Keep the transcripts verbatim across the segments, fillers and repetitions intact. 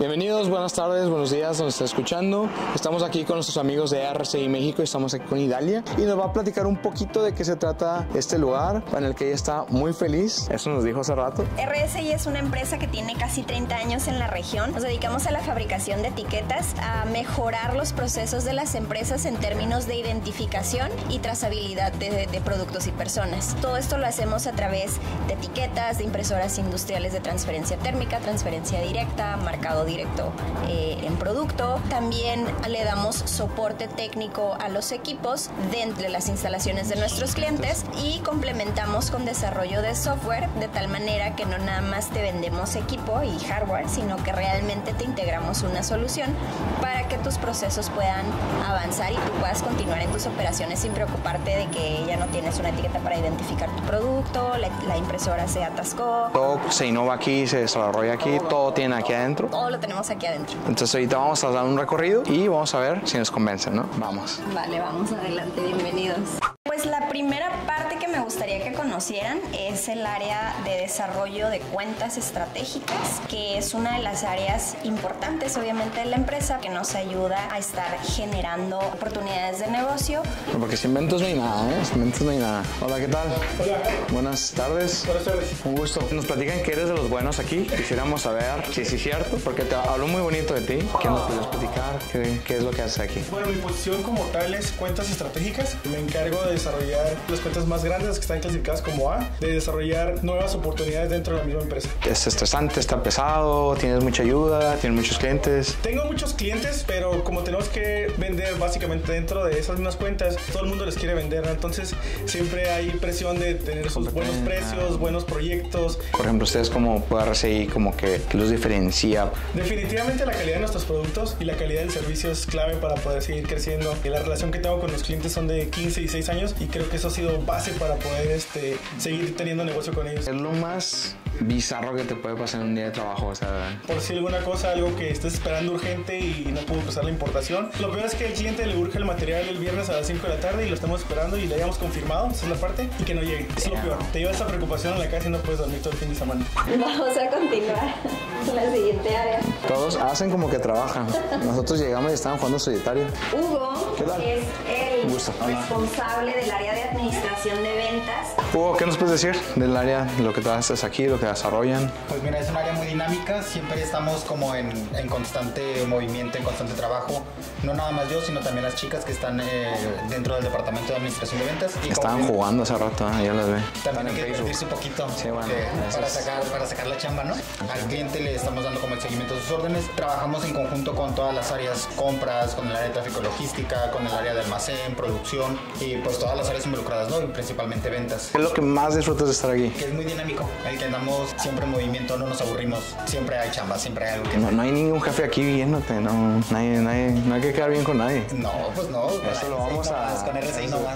Bienvenidos, buenas tardes, buenos días, nos está escuchando. Estamos aquí con nuestros amigos de R C I México, estamos aquí con Idalia y nos va a platicar un poquito de qué se trata este lugar en el que ella está muy feliz. Eso nos dijo hace rato. R S I es una empresa que tiene casi treinta años en la región. Nos dedicamos a la fabricación de etiquetas, a mejorar los procesos de las empresas en términos de identificación y trazabilidad de, de productos y personas. Todo esto lo hacemos a través de etiquetas, de impresoras industriales de transferencia térmica, transferencia directa, marcado directo eh, en producto. También le damos soporte técnico a los equipos dentro de las instalaciones de nuestros clientes y complementamos con desarrollo de software de tal manera que no nada más te vendemos equipo y hardware, sino que realmente te integramos una solución para que tus procesos puedan avanzar y tú puedas continuar en tus operaciones sin preocuparte de que ya no tienes una etiqueta para identificar tu producto, la, la impresora se atascó. Todo se innova aquí, se desarrolla aquí, todo tiene aquí adentro. Todo lo tenemos aquí adentro. Entonces ahorita vamos a dar un recorrido y vamos a ver si nos convencen, ¿no? Vamos. Vale, vamos adelante, bienvenidos. Pues la primera parte que me gustaría que conocieran es el área de desarrollo de cuentas estratégicas, que es una de las áreas importantes obviamente de la empresa, que nos ayuda a estar generando oportunidades de negocio. Porque sin ventas no hay nada, ¿eh? Sin ventas no hay nada. Hola, ¿qué tal? Hola. Buenas tardes. Buenas tardes. Un gusto. Nos platican que eres de los buenos aquí. Quisiéramos saber si sí es cierto, porque te habló muy bonito de ti. ¿Qué nos puedes platicar? ¿Qué, qué es lo que haces aquí? Bueno, mi posición como tal es cuentas estratégicas. Me encargo de desarrollar las cuentas más grandes que están clasificadas como A, de desarrollar nuevas oportunidades dentro de la misma empresa. ¿Es estresante? ¿Está pesado? ¿Tienes mucha ayuda? ¿Tienes muchos clientes? Tengo muchos clientes, pero como tenemos que vender básicamente dentro de esas mismas cuentas, todo el mundo les quiere vender, ¿no? Entonces siempre hay presión de tener sus buenos precios, buenos proyectos. Por ejemplo, ustedes como R C I, como que ¿qué los diferencia? Definitivamente la calidad de nuestros productos y la calidad del servicio es clave para poder seguir creciendo. Y la relación que tengo con los clientes son de quince y seis años y creo que eso ha sido base para poder este, seguir teniendo negocio con ellos. Es lo más bizarro que te puede pasar en un día de trabajo, o sea... Por si alguna cosa, algo que estés esperando urgente y no pudo pasar la importación. Lo peor es que al cliente le urge el material el viernes a las cinco de la tarde y lo estamos esperando y le hayamos confirmado, esa es la parte, y que no llegue. Es lo peor. Te lleva esa preocupación a la casa y no puedes dormir todo el fin de semana. Vamos a continuar con la siguiente área. Todos hacen como que trabajan. Nosotros llegamos y estaban jugando solitario. Hugo ¿Qué tal? es el Gusto. responsable del área de administración de ventas. Hugo, ¿qué nos puedes decir del área, lo que tú haces aquí, lo que desarrollan? Pues mira, es un área muy dinámica, siempre estamos como en, en constante movimiento, en constante trabajo. No nada más yo, sino también las chicas que están eh, dentro del departamento de administración de ventas. Y Estaban como, jugando hace rato, ¿eh? Ya las ve. También hay que divertirse un poquito Sí, bueno, eh, para, gracias. sacar, para sacar la chamba, ¿no? Al cliente le estamos dando como el seguimiento de sus órdenes. Trabajamos en conjunto con todas las áreas, compras, con el área de tráfico logística, con el área de almacén, producción y pues todas las áreas involucradas, ¿no? Y principalmente ventas. ¿Qué es lo que más disfrutas de estar aquí? Que es muy dinámico, el que andamos siempre en movimiento, no nos aburrimos, siempre hay chamba, siempre hay algo que... No, no hay ningún jefe aquí viéndote, no, nadie, nadie, no hay que quedar bien con nadie. No, pues no. Eso lo vamos a... Nomás, con R C I nomás.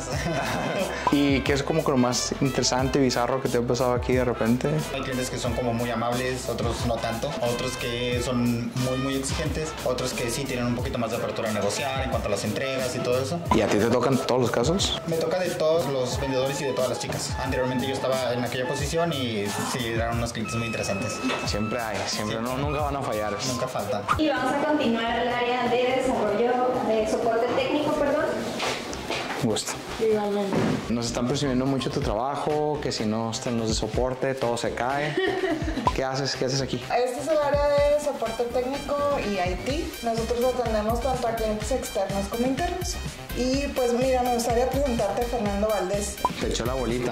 ¿Y qué es como que lo más interesante, bizarro que te ha pasado aquí de repente? Hay clientes que son como muy amables, otros no tanto, otros que son muy muy exigentes, otros que sí tienen un poquito más de apertura a negociar en cuanto a las entregas y todo eso. ¿Y a ti te tocan todos los casos? Me toca de todos los vendedores y de todas las chicas. Anteriormente yo estaba en aquella posición y sí, eran unos clientes muy interesantes. Siempre hay, siempre, no, nunca van a fallar. Nunca faltan. Y vamos a continuar el área de desarrollo de soporte técnico, perdón. Gusto. Igualmente. Nos están presumiendo mucho tu trabajo, que si no están los de soporte, todo se cae. ¿Qué haces? ¿Qué haces aquí? Este es el área de soporte técnico y I T. Nosotros atendemos tanto a clientes externos como internos. Y pues mira, me gustaría presentarte a Fernando Valdés. Te echó la bolita,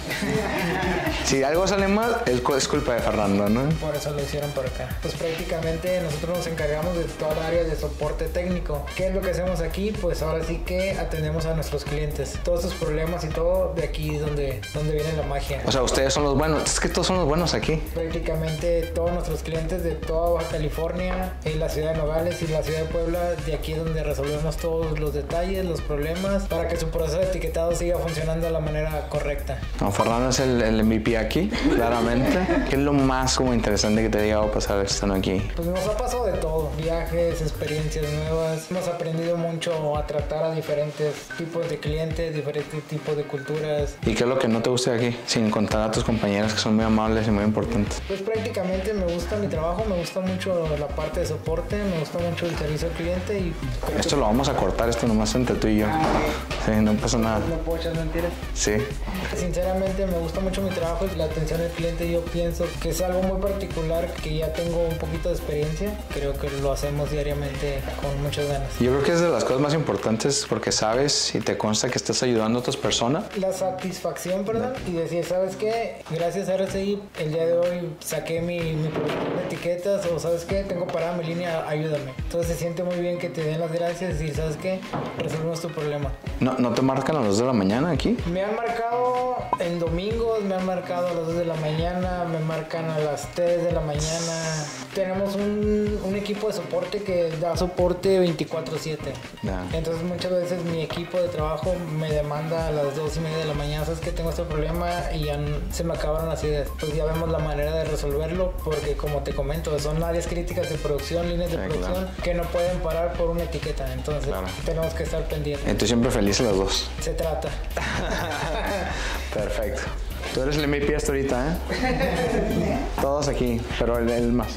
¿eh? Si algo sale mal, es es culpa de Fernando, ¿no? Por eso lo hicieron por acá. Pues prácticamente nosotros nos encargamos de toda la área de soporte técnico. ¿Qué es lo que hacemos aquí? Pues ahora sí que atendemos a nuestros clientes. Todos sus problemas y todo de aquí donde, donde viene la magia. O sea, ustedes son los buenos. Es que todos son los buenos aquí. Prácticamente todos nuestros clientes de toda Baja California, el la ciudad de Nogales y la ciudad de Puebla, de aquí donde resolvemos todos los detalles, los problemas, para que su proceso de etiquetado siga funcionando de la manera correcta. No, Fernando es el, el M V P aquí, claramente. ¿Qué es lo más como interesante que te ha llegado a pasar estando aquí? Pues nos ha pasado de todo, viajes, experiencias nuevas, hemos aprendido mucho a tratar a diferentes tipos de clientes, diferentes tipos de culturas. ¿Y qué es lo que no te gusta de aquí? Sin contar a tus compañeros que son muy amables y muy importantes. Pues prácticamente me gusta mi trabajo, me gusta mucho la parte de soporte, me gusta mucho el servicio al cliente y... Esto lo vamos a cortar, esto nomás entre tú y yo. Sí, no pasa nada. ¿No puedo echar mentiras? Sí. Sinceramente me gusta mucho mi trabajo y la atención al cliente. Yo pienso que es algo muy particular, que ya tengo un poquito de experiencia. Creo que lo hacemos diariamente con muchas ganas. Yo creo que es de las cosas más importantes porque sabes y te consta que estás ayudando a otras personas. La satisfacción, perdón, y decir, ¿sabes qué? Gracias a R C I el día de hoy saqué mi, mi producción de etiquetas, o ¿sabes qué? Tengo parada mi línea, ayúdame. Entonces se siente muy bien que te den las gracias y ¿sabes qué? Resolvemos tu problema. ¿No, no te marcan a las dos de la mañana aquí? Me han marcado en domingos, me han marcado a las dos de la mañana, me marcan a las tres de la mañana. Tenemos un, un equipo de soporte que da soporte veinticuatro siete. Yeah. Entonces muchas veces mi equipo de trabajo me demanda a las dos y media de la mañana, ¿sabes que tengo este problema? Y ya se me acabaron las ideas. Pues ya vemos la manera de resolverlo porque, como te comento, son áreas críticas de producción, líneas de Sí, producción claro. que no pueden parar por una etiqueta. Entonces Claro. tenemos que estar pendientes. Estoy siempre feliz a las dos. Se trata. Perfecto. Tú eres el M V P hasta ahorita, ¿eh? Todos aquí, pero el, el más.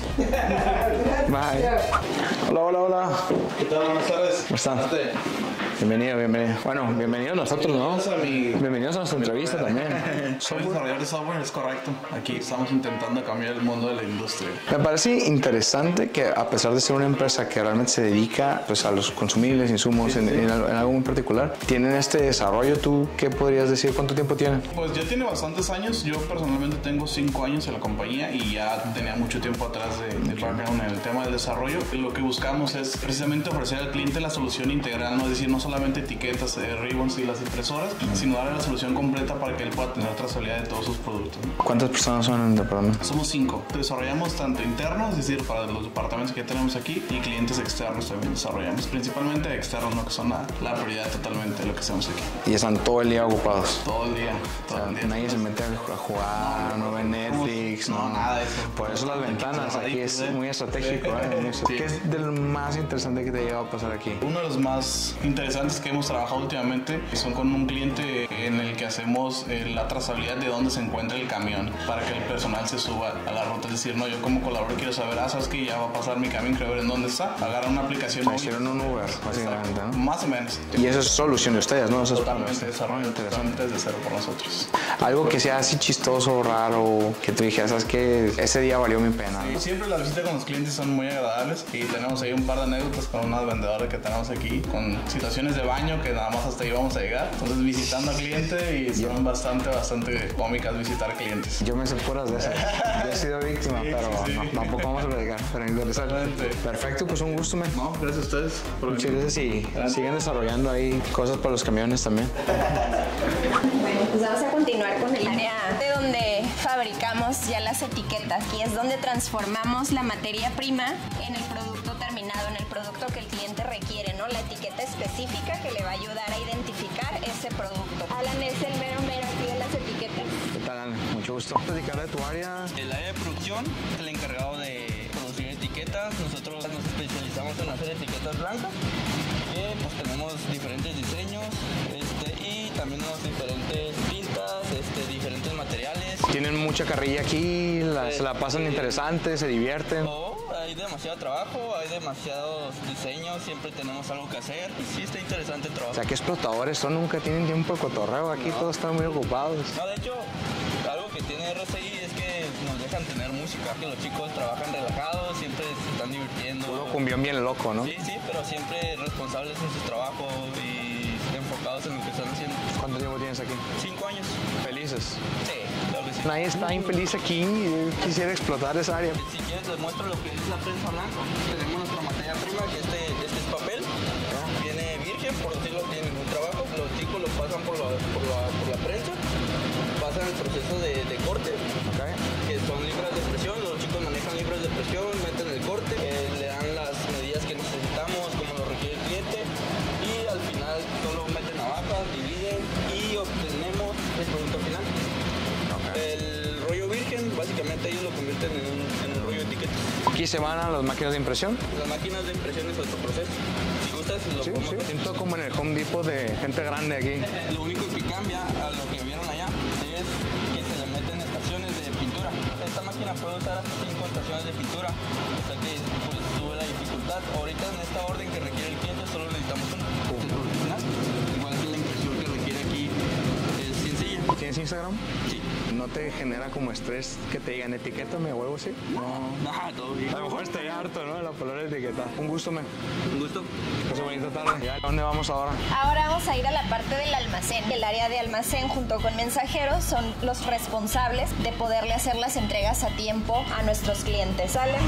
Bye. Hola, hola, hola. ¿Qué tal? Buenas tardes. ¿Cómo están? Este, Bienvenido, bienvenido. Bueno, bienvenidos nosotros, ¿no? Bienvenidos a mi- Bienvenidos a nuestra entrevista también. Soy desarrollador de software, es correcto. Aquí estamos intentando cambiar el mundo de la industria. Me parece interesante que a pesar de ser una empresa que realmente se dedica pues, a los consumibles, insumos, en, en algo en algo muy particular, tienen este desarrollo. ¿Tú qué podrías decir? ¿Cuánto tiempo tienen? Pues ya tiene bastantes años. Yo personalmente tengo cinco años en la compañía y ya tenía mucho tiempo atrás de, de background en el tema del desarrollo. Lo que buscamos es precisamente ofrecer al cliente la solución integral, no es decir, no solamente etiquetas, eh, ribbons y las impresoras, sino darle la solución completa para que él pueda tener trazabilidad de todos sus productos, ¿no? ¿Cuántas personas son en el departamento? Somos cinco. Desarrollamos tanto internos, es decir, para los departamentos que tenemos aquí, y clientes externos también desarrollamos. Principalmente externos, ¿no? Que son la, la prioridad totalmente de lo que hacemos aquí. Y están todo el día ocupados. Todo el día. Todo el día. Nadie se mete a jugar, no ve Netflix, No, no, nada de eso. Por eso las ventanas aquí es muy estratégico. ¿eh? Muy Sí. ¿Qué es de lo más interesante que te ha llegado a pasar aquí? Uno de los más interesantes que hemos trabajado últimamente son con un cliente en el que hacemos eh, la trazabilidad de dónde se encuentra el camión para que el personal se suba a la ruta. Es decir, no, yo como colaborador quiero saber, ah, sabes que ya va a pasar mi camión, quiero ver en dónde está. Agarra una aplicación Me móvil. hicieron un Uber, básicamente, ¿no? Más o menos. Y eso es solución de ustedes, ¿no? Eso es Totalmente desarrollo, totalmente desde cero por nosotros. algo que sea así chistoso, raro, que tú dijeras, ¿sabes qué? Ese día valió mi pena, ¿no? Y siempre las visitas con los clientes son muy agradables y tenemos ahí un par de anécdotas con unas vendedoras que tenemos aquí, con situaciones de baño que nada más hasta ahí vamos a llegar. Entonces visitando al cliente y son bastante, bastante cómicas visitar clientes. Yo me sé puras de esas. Yo he sido víctima, Sí, pero sí, sí. no, tampoco vamos a platicar. Pero interesante. Totalmente. Perfecto, pues un gusto, man. No, gracias a ustedes por Muchas venir. gracias y sigan desarrollando ahí cosas para los camiones también. Bueno, pues vamos a continuar con el área de donde fabricamos ya las etiquetas. Aquí es donde transformamos la materia prima en el producto terminado, en el producto que el cliente requiere, ¿no? La etiqueta específica que le va a ayudar a identificar ese producto. Alan es el mero mero aquí de las etiquetas. ¿Qué tal, Alan? Mucho gusto. Platicar de tu área. El área de producción es el encargado de producir etiquetas. Nosotros nos especializamos en hacer etiquetas blancas. Eh, pues tenemos diferentes diseños este, y también unos diferentes pintas, este, diferentes materiales. Tienen mucha carrilla aquí, la, se la pasan interesante, se divierten. O hay demasiado trabajo, hay demasiados diseños, siempre tenemos algo que hacer. Y sí está interesante el O trabajo. sea, que explotadores son, nunca tienen tiempo de cotorreo. Aquí todos están muy ocupados. No, de hecho, algo que tiene R C I es que nos dejan tener música, que los chicos trabajan relajados, siempre se están divirtiendo. Puro cumbión bien loco, ¿no? Sí, sí, pero siempre responsables en su trabajo y enfocados en lo que están haciendo. ¿Cuánto tiempo tienes aquí? Cinco años. Felices. Sí, claro que sí. Nadie está infeliz aquí. Yo quisiera explotar esa área. Si quieres les muestro lo que es la prensa blanca. Tenemos nuestra materia prima, que este, este es papel. Viene virgen, por decirlo, no tiene ningún trabajo. Los chicos lo pasan por la, por la, por la prensa. Pasan el proceso de, de corte, Okay. que son libras de presión. Los chicos manejan libras de presión, meten el corte, eh, le dan las se van a las máquinas de impresión. Las máquinas de impresión es otro proceso. Si gustas, lo Sí, podemos sí. hacer. Siento como en el Home Depot de gente grande aquí. Lo único que cambia a lo que vieron allá es que se le meten estaciones de pintura. Esta máquina puede usar hasta cinco estaciones de pintura, o sea que pues, sube la dificultad. Ahorita en esta orden que requiere el cliente solo necesitamos una. Es profesional. Igual que la impresión que requiere aquí es sencilla. ¿Tienes Instagram? Sí. ¿No te genera como estrés que te digan etiquétame o algo así? No. Nada, todo bien. A lo mejor estoy harto, ¿no? De la palabra etiqueta. Un gusto, me. Un gusto. Pase bonita tarde. ¿A dónde vamos ahora? Ahora vamos a ir a la parte del almacén. El área de almacén junto con mensajeros son los responsables de poderle hacer las entregas a tiempo a nuestros clientes. ¿Salen?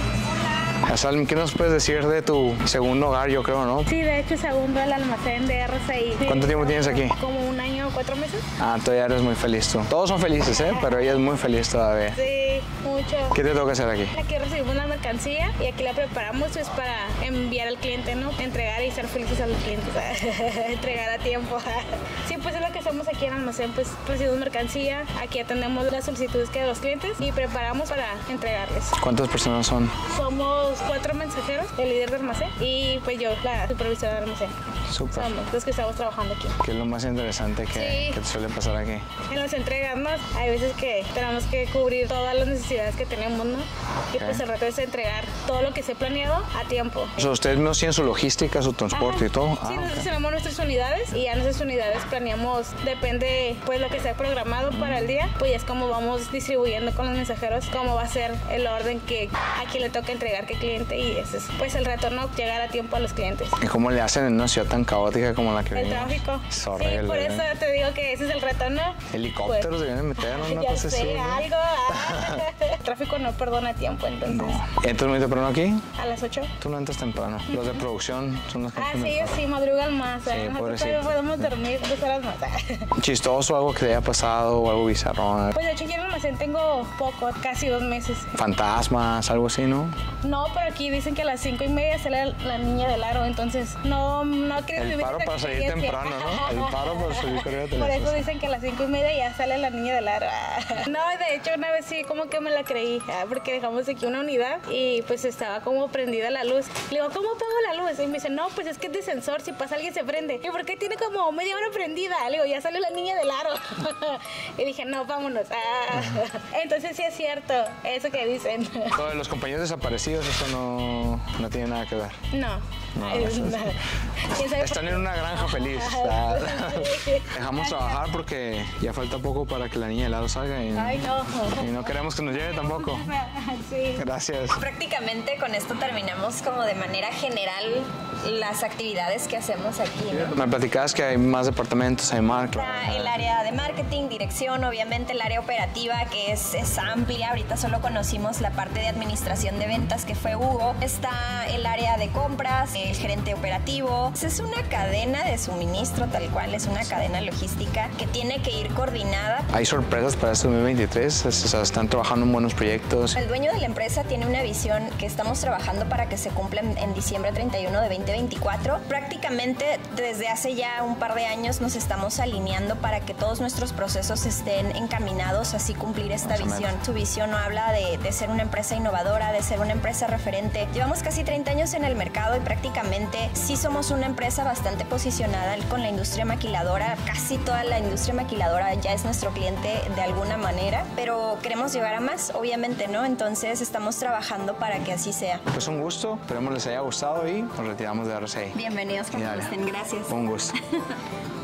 Salm, ¿qué nos puedes decir de tu segundo hogar, yo creo, no? Sí, de hecho, segundo el almacén de R C I. ¿Cuánto tiempo tienes aquí? Como un año o cuatro meses. Ah, todavía eres muy feliz tú. Todos son felices, ¿eh? Pero ella es muy feliz todavía. Sí, mucho. ¿Qué te toca hacer aquí? Aquí recibimos la mercancía y aquí la preparamos pues para enviar al cliente, ¿no? Entregar y ser felices a los clientes. Entregar a tiempo. Sí, pues es lo que hacemos aquí en el almacén. Pues recibimos mercancía, aquí atendemos las solicitudes que de los clientes y preparamos para entregarles. ¿Cuántas personas son? Somos cuatro mensajeros, el líder de almacén y pues yo, la supervisora de almacén. Súper. Somos los que estamos trabajando aquí. ¿Qué es lo más interesante que, Sí. que te suele pasar aquí? En las entregas, ¿no? Hay veces que tenemos que cubrir todas las necesidades que tenemos, ¿no? Y Ok. pues el reto es entregar todo lo que se ha planeado a tiempo. O sea, ustedes no tienen su logística, su transporte Ajá. y todo. Sí, Ah, nosotros ok. tenemos nuestras unidades y ya nuestras unidades planeamos, depende pues lo que sea programado para el día, pues ya es como vamos distribuyendo con los mensajeros cómo va a ser el orden que a quién le toca entregar qué cliente y ese es pues el reto, ¿no? Llegar a tiempo a los clientes. ¿Y cómo le hacen en una ciudad tan caótica como la que El vivimos? tráfico. Es Sí, horrible. por eso ¿eh? te digo que ese es el reto, ¿no? Helicópteros Pues, deben meter una ya cosa sé, así. ¿no? algo. ah. El tráfico no perdona tiempo, entonces. ¿Entras muy temprano aquí? A las ocho. Tú no entras temprano. Los de producción son los que Ah, entran sí, temprano. sí, madrugan más. Sí, ¿eh? Nosotros pobrecito. todavía podemos dormir dos horas más. Chistoso, algo que te haya pasado o algo bizarrón. Pues de hecho aquí en el almacén tengo poco, casi dos meses. Fantasmas, algo así, ¿no? No, pero aquí dicen que a las cinco y media sale la niña del aro, entonces no, no quiero El vivir paro esa para salir experiencia. temprano, ¿no? El paro para salir corriendo. Por eso dicen que a las cinco y media ya sale la niña del aro. No, de hecho una vez sí como que me la creí, ah, porque dejamos aquí una unidad y pues estaba como prendida la luz. Le digo, ¿cómo apago la luz? Y me dice, no, pues es que es de sensor, si pasa alguien se prende. ¿Y por qué tiene como media hora prendida? Le digo, ya sale la niña del aro. Y dije, no, vámonos. Ah. Entonces sí es cierto, eso que dicen. Lo de los compañeros desaparecidos, eso no, no tiene nada que ver. No. No, Ay, eso no. ¿Quién sabe Están por en una granja feliz. Ajá. Dejamos trabajar porque ya falta poco para que la niña de helado salga y, Ay, no. y no queremos que nos lleve tampoco. Sí. Gracias. Prácticamente con esto terminamos como de manera general las actividades que hacemos aquí, ¿no? Me platicabas que hay más departamentos, hay marketing. Está el área de marketing, dirección, obviamente el área operativa que es, es amplia. Ahorita solo conocimos la parte de administración de ventas que fue Hugo. Está el área de compras, el gerente operativo. Es una cadena de suministro tal cual, es una cadena logística que tiene que ir coordinada. Hay sorpresas para este dos mil veintitrés, o sea, están trabajando en buenos proyectos. El dueño de la empresa tiene una visión que estamos trabajando para que se cumpla en, en diciembre treinta y uno de veinte veinticuatro. Prácticamente desde hace ya un par de años nos estamos alineando para que todos nuestros procesos estén encaminados a así cumplir esta Más o visión. menos. Su visión habla de, de ser una empresa innovadora, de ser una empresa referente. Llevamos casi treinta años en el mercado y prácticamente sí somos una empresa bastante posicionada con la industria maquiladora. Casi toda la industria maquiladora ya es nuestro cliente de alguna manera, pero queremos llegar a más, obviamente, ¿no? Entonces estamos trabajando para que así sea. Pues un gusto, esperemos les haya gustado y nos retiramos de R C I. Bienvenidos, que Y nos dale. gusten. Gracias. Un gusto.